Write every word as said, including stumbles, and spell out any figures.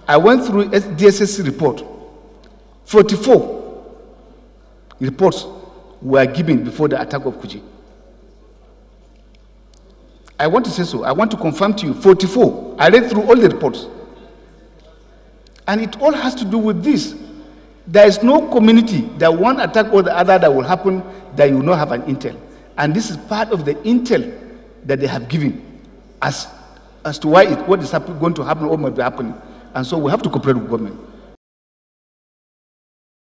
I went through D S S report. forty-four reports were given before the attack of Kuje. I want to say so. I want to confirm to you, forty-four. I read through all the reports. And it all has to do with this. There is no community that one attack or the other that will happen that you will not have an intel. And this is part of the intel that they have given as, as to why it, what is happen, going to happen or might be happening. And so we have to cooperate with government.